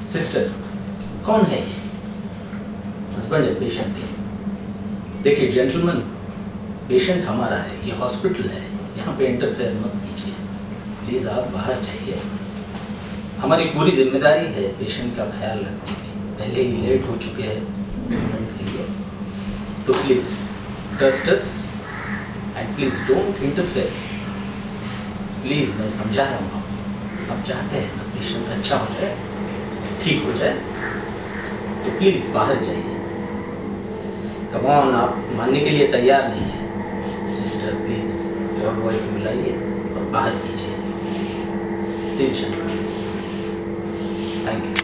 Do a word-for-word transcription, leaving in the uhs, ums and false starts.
Sister, कौन है ये? हस्बैंड है पेशेंट के। देखिए जेंटलमैन, पेशेंट हमारा है, ये हॉस्पिटल है, यहाँ पे इंटरफेयर मत कीजिए प्लीज़। आप बाहर जाइए, हमारी पूरी जिम्मेदारी है पेशेंट का ख्याल रखने की। पहले ही लेट हो चुके हैं ट्रीटमेंट के लिए, तो please trust us and please don't interfere. Please, मैं समझा रहा हूँ आपको। आप चाहते हैं ना पेशेंट अच्छा हो जाए, ठीक हो जाए, तो प्लीज़ बाहर जाइए। कम ऑन, आप मानने के लिए तैयार नहीं है सिस्टर। प्लीज़ योर बॉय को बुलाइए और बाहर कीजिए प्लीज। Thank you.